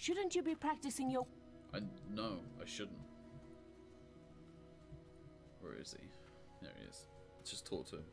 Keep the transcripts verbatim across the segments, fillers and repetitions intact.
Shouldn't you be practicing your... I no, I shouldn't. Where is he? There he is. Let's just talk to him.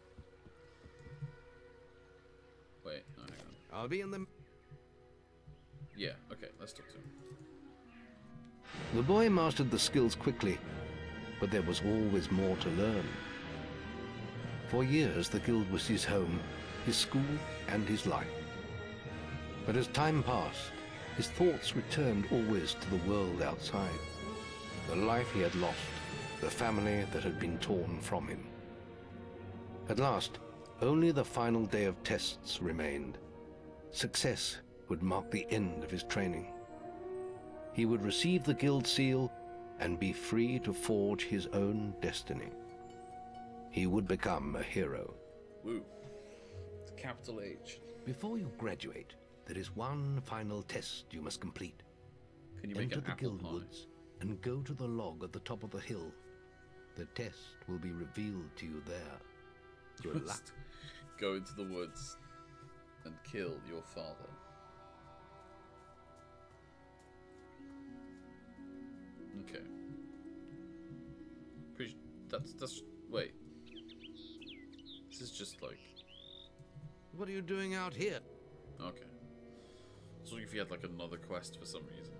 Wait, oh, hang on. I'll be in the... Yeah, okay, let's talk to him. The boy mastered the skills quickly, but there was always more to learn. For years, the guild was his home, his school, and his life. But as time passed, his thoughts returned always to the world outside, the life he had lost, the family that had been torn from him. At last, only the final day of tests remained. Success would mark the end of his training. He would receive the guild seal and be free to forge his own destiny. He would become a hero. Woo. It's capital H. Before you graduate, there is one final test you must complete. Can you make Enter an the apple guild pie? woods and go to the log at the top of the hill. The test will be revealed to you there. You Good must luck. go into the woods and kill your father. Okay. Pretty, that's that's wait. This is just like What are you doing out here? okay. I was wondering if you had like another quest for some reason.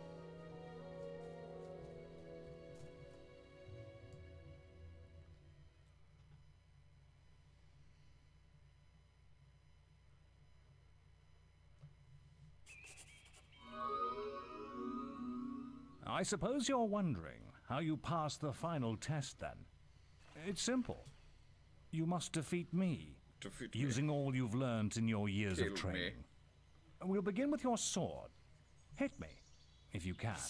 I suppose you're wondering how you pass the final test then. It's simple. You must defeat me, Defeat me. using all you've learned in your years Kill of me. training. We'll begin with your sword. Hit me, if you can.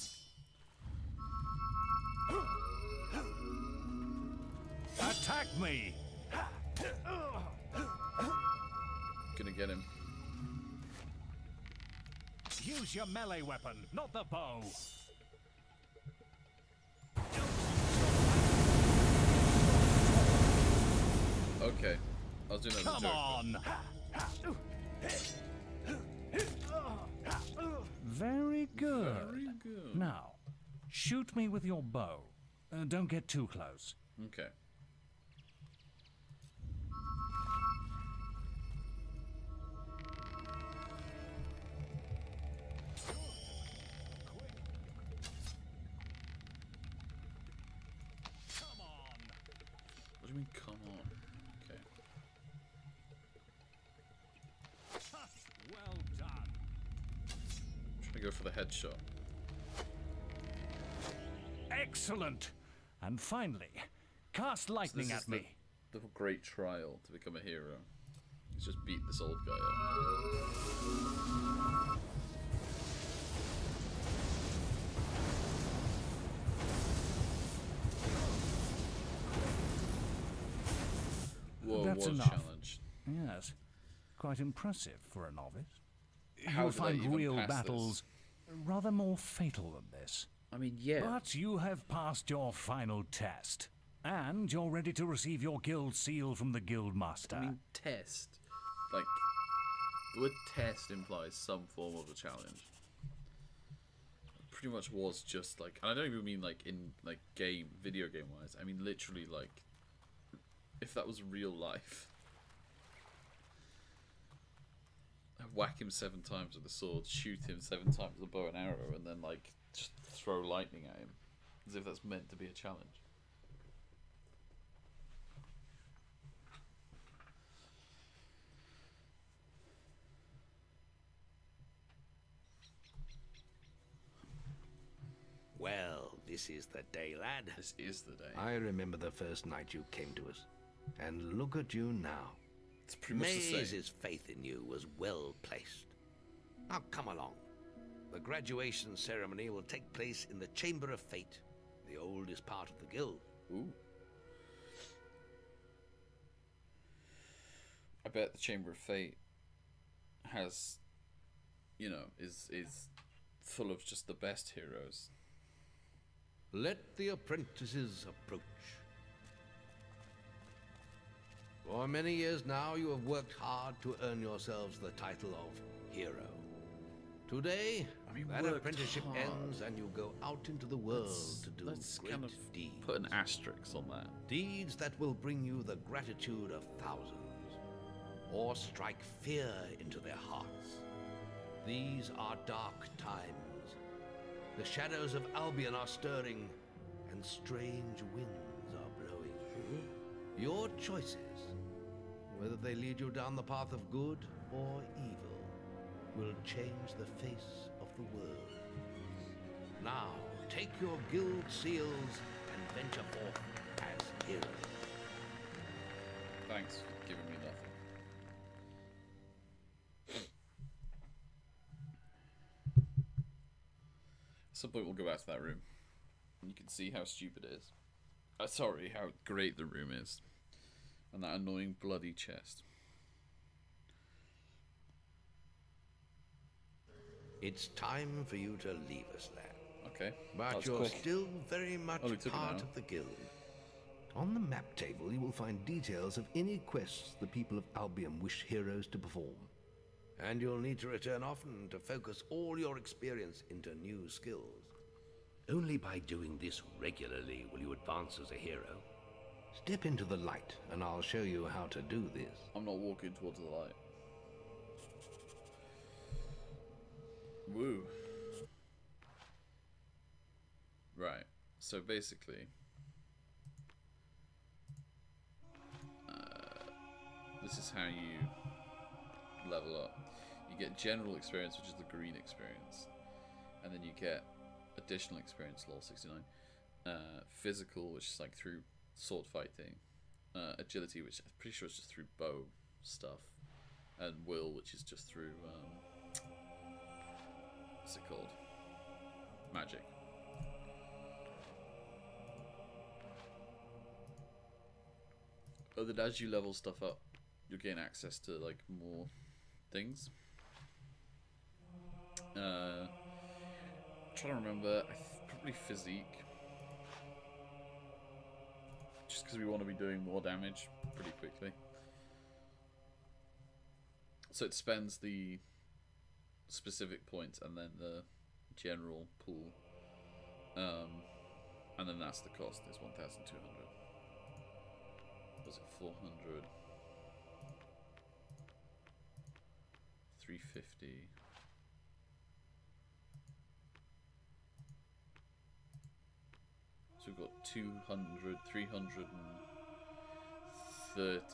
Attack me! Gonna get him. Use your melee weapon, not the bow. Okay. I was doing that as a Come joke. on! Very good. Very good. Now, shoot me with your bow. Uh, don't get too close. Okay. Come on! What do you mean, come on? Okay. Well done. Trying to go for the headshot. Excellent. And finally, cast lightning This at is me. The, the great trial to become a hero. He's just beat this old guy up. Whoa, That's what a enough. challenge. Yes, quite impressive for a novice. How You'll did I find even real pass this? battles rather more fatal than this. I mean, yeah. But you have passed your final test. And you're ready to receive your guild seal from the guild master. I mean, test. Like, the word test implies some form of a challenge. It pretty much was just like, and I don't even mean like in like game, video game wise. I mean literally like, if that was real life. I whack him seven times with a sword, shoot him seven times with a bow and arrow, and then like just throw lightning at him, as if that's meant to be a challenge. Well, this is the day, lad. This is the day. I remember the first night you came to us. And look at you now. It's pretty much the same. Maze's faith in you was well placed. Now come along. The graduation ceremony will take place in the Chamber of Fate, the oldest part of the guild. Ooh. I bet the Chamber of Fate has, you know, is is full of just the best heroes. Let the apprentices approach. For many years now, you have worked hard to earn yourselves the title of hero. Today, I mean, that worked apprenticeship hard. ends and you go out into the world Let's, to do let's great kind of deeds. put an asterisk on that. Deeds that will bring you the gratitude of thousands, or strike fear into their hearts. These are dark times. The shadows of Albion are stirring, and strange winds are blowing. Your choices, whether they lead you down the path of good or evil, will change the face of the world. Now, take your guild seals and venture forth as heroes. Thanks for giving me nothing. At some point we'll go back to that room, and you can see how stupid it is. Uh, sorry, how great the room is. And that annoying bloody chest. It's time for you to leave us, lad. Okay. But that's you're quick. still very much Only took an part hour. of the guild. On the map table, you will find details of any quests the people of Albion wish heroes to perform. And you'll need to return often to focus all your experience into new skills. Only by doing this regularly will you advance as a hero. Step into the light, and I'll show you how to do this. I'm not walking towards the light. Woo. Right. So basically, uh, this is how you level up. You get general experience, which is the green experience, and then you get additional experience, lol sixty-nine. Uh, physical, which is like through sword fighting. Uh, agility, which I'm pretty sure is just through bow stuff, and will, which is just through um, what's it called? Magic. But then as you level stuff up, you gain access to like more things. Uh, I'm trying to remember, I th probably physique. Just because we want to be doing more damage pretty quickly. So it spends the specific points and then the general pool. Um, and then that's the cost, is one thousand two hundred. Was it four hundred? three fifty. So we've got two hundred, three hundred thirty.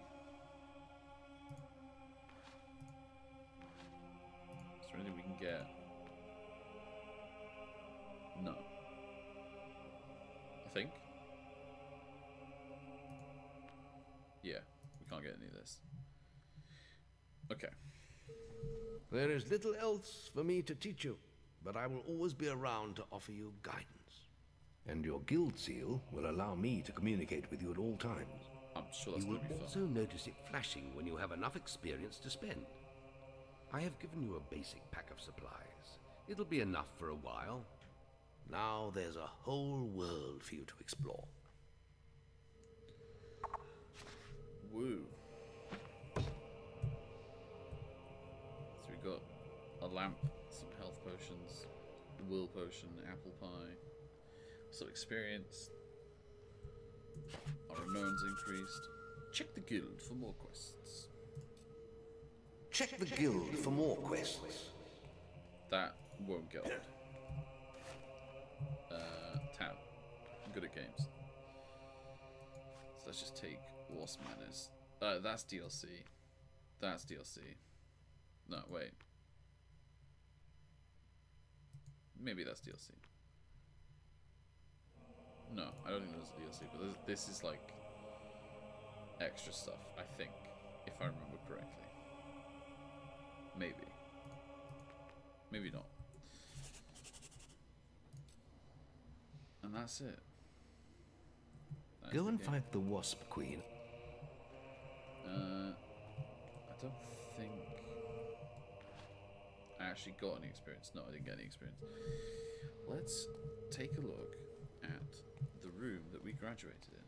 Is there anything we can get? No. I think. Yeah, we can't get any of this. Okay. There is little else for me to teach you, but I will always be around to offer you guidance. And your guild seal will allow me to communicate with you at all times. I'm sure that's You will going to be also fun. notice it flashing when you have enough experience to spend. I have given you a basic pack of supplies. It'll be enough for a while. Now there's a whole world for you to explore. Woo. So we got a lamp, some health potions, a will potion, apple pie, some experience. Our renown's increased. Check the guild for more quests. Check the guild for more quests. That won't get old. Uh, Tau. I'm good at games. So let's just take Wasp Madness. Uh, that's D L C. That's D L C. No, wait. Maybe that's D L C. No, I don't think there's a D L C, but this, this is like extra stuff, I think, if I remember correctly. Maybe. Maybe not. And that's it. That is Go the and game. fight the Wasp Queen. Uh, I don't think I actually got any experience. No, I didn't get any experience. Let's take a look at the room that we graduated in.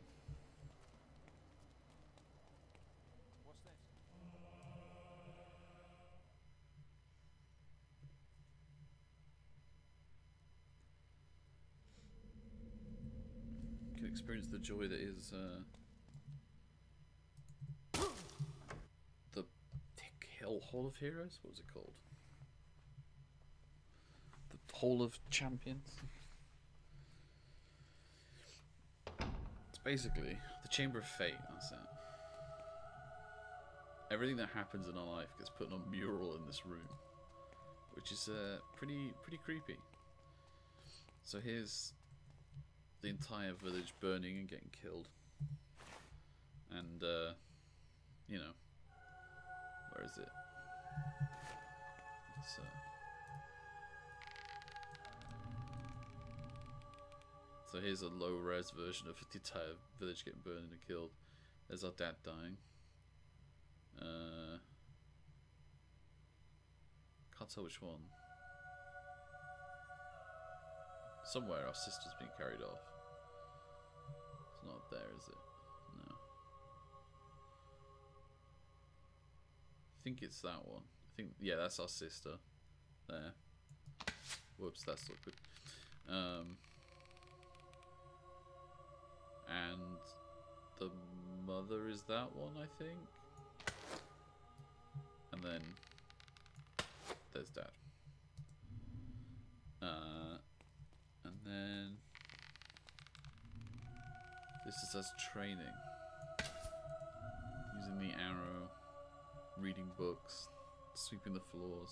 experience the joy that is uh, the Hill Hall of Heroes. What was it called? The Hall of Champions. It's basically the Chamber of Fate. That's it. Everything that happens in our life gets put on a mural in this room, which is uh, pretty pretty creepy. So here's the entire village burning and getting killed, and uh, you know, where is it? It's, uh, so here's a low-res version of the entire village getting burned and killed. There's our dad dying. Uh, can't tell which one. Somewhere our sister's being carried off. It's not up there, is it? No. I think it's that one. I think, yeah, that's our sister. There. Whoops, that's awkward. Um, and the mother is that one, I think. And then there's dad. Uh, and then this is us training, using the arrow, reading books, sweeping the floors,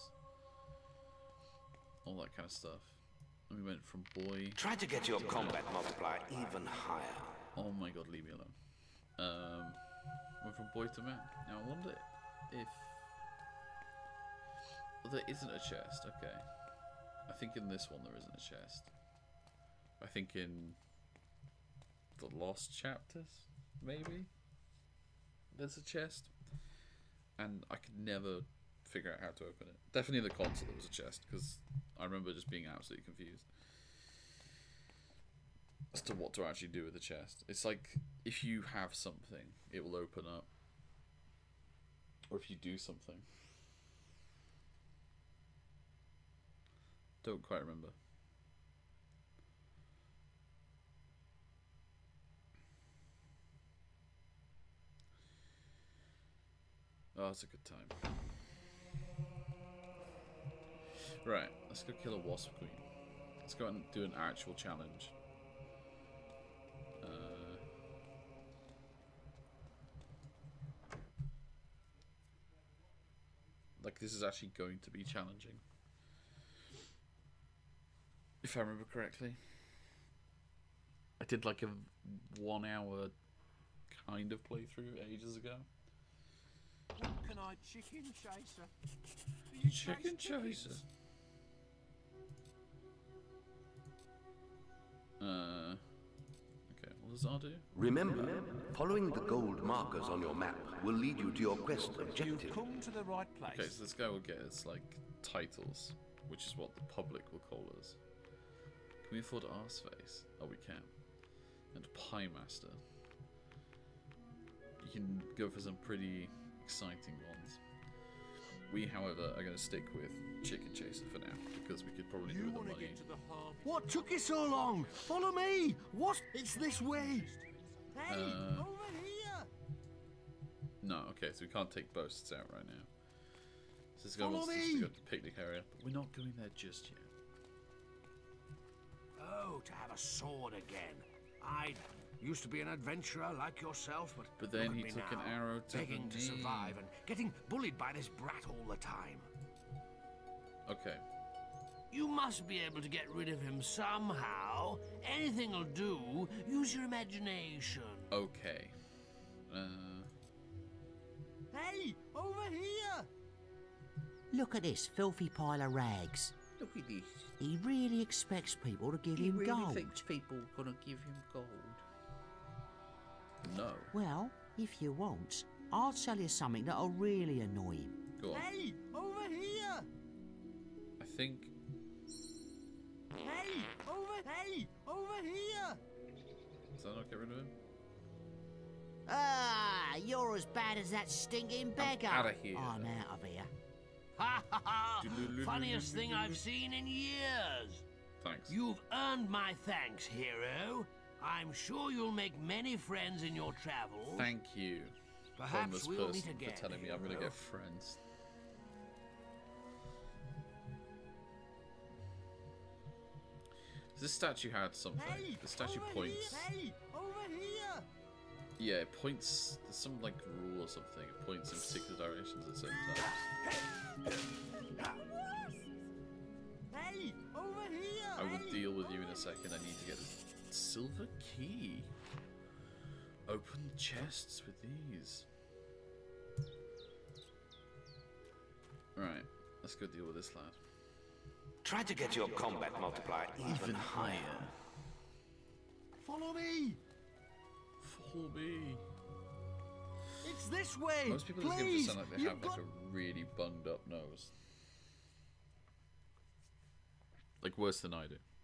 all that kind of stuff. And we went from boy. Try to get your combat multiplier even higher. Oh my god, leave me alone. Um, went from boy to man. Now I wonder if. Well, there isn't a chest. Okay. I think in this one there isn't a chest. I think in the lost chapters, maybe, there's a chest. And I could never figure out how to open it. Definitely in the console there was a chest, because I remember just being absolutely confused as to what to actually do with the chest. It's like, if you have something, it will open up. Or if you do something. Don't quite remember. Oh, it's a good time. Right, let's go kill a wasp queen. Let's go and do an actual challenge. Uh, like, this is actually going to be challenging. If I remember correctly. I did like a one hour kind of playthrough ages ago. What can I chicken chaser? Do you Chicken chase chickens? chaser. Uh, okay, what does R do? Remember, following the gold markers on your map will lead you to your quest You've objective. come to the right place. Okay, so this guy will get us like titles, which is what the public will call us. Can we afford Arseface? Oh, we can. And Pie Master. You can go for some pretty exciting ones. We, however, are going to stick with Chicken Chaser for now, because we could probably do You with the want to money. get to the harvest. What took you so long? Follow me! What? It's this way! Hey, Uh, over here! No, okay, so we can't take boasts out right now. So this guy Follow wants us me! to go to the picnic area, but we're not going there just yet. Oh, to have a sword again. I used to be an adventurer like yourself, but But then look at he me took an now, arrow to the begging to knee. survive and getting bullied by this brat all the time. Okay. You must be able to get rid of him somehow. Anything'll do. Use your imagination. Okay. Uh, Hey, over here! Look at this filthy pile of rags. Look at this. He really expects people to give He him really gold. thinks people are gonna give him gold. no. Well, if you want, I'll tell you something that'll really annoy him. Go on. Hey, over here! I think. Hey, over, hey, over here! Does that not get rid of him? Ah, you're as bad as that stinking beggar. outta here. I'm out of here. Ha ha ha! Funniest thing I've seen in years. Thanks. You've earned my thanks, hero. I'm sure you'll make many friends in your travels. Thank you, Perhaps homeless we'll person, meet again. for telling me I'm gonna get friends. This statue had something. Hey, The statue over points. Here, hey, over here. Yeah, it points. There's some like rule or something. It points in particular directions at certain times. Hey, over here. I will hey. deal with you in a second. I need to get a silver key. Open chests with these. Right, let's go deal with this lad. Try to get your combat multiplier even higher. Follow me. Follow me. It's this way. Most people in this game Please. just sound like they You've have got... like a really bunged up nose. Like worse than I do.